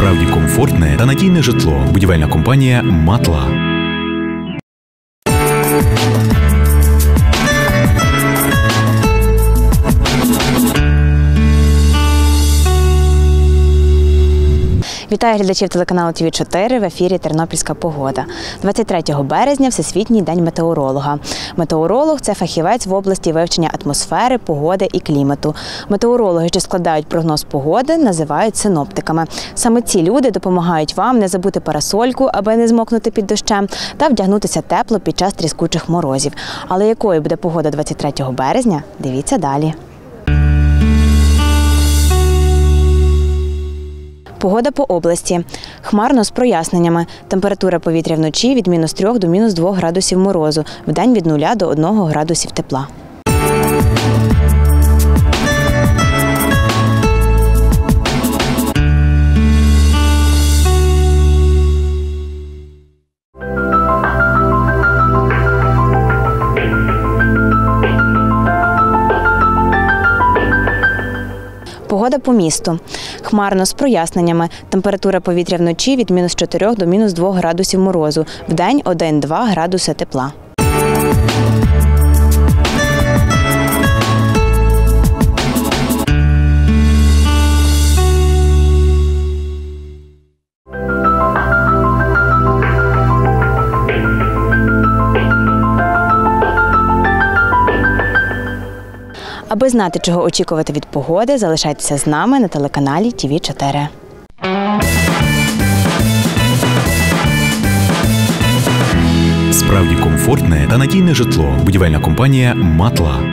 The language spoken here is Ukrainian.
Справді комфортне та надійне житло. Будівельна компанія «Матла». Вітаю глядачів телеканалу ТВ4, в ефірі «Тернопільська погода». 23 березня – Всесвітній день метеоролога. Метеоролог – це фахівець в області вивчення атмосфери, погоди і клімату. Метеорологи, що складають прогноз погоди, називають синоптиками. Саме ці люди допомагають вам не забути парасольку, аби не змокнути під дощем, та вдягнутися тепло під час тріскучих морозів. Але якою буде погода 23 березня – дивіться далі. Погода по області. Хмарно з проясненнями. Температура повітря вночі від -3 до -2 градусів морозу. Вдень від 0 до 1 градусів тепла. Погода по місту. Хмарно з проясненнями. Температура повітря вночі від -4 до -2 градусів морозу. Вдень 1-2 градуси тепла. Аби знати, чого очікувати від погоди, залишайтеся з нами на телеканалі ТВ4. Справді комфортне та надійне житло. Будівельна компанія «Матла».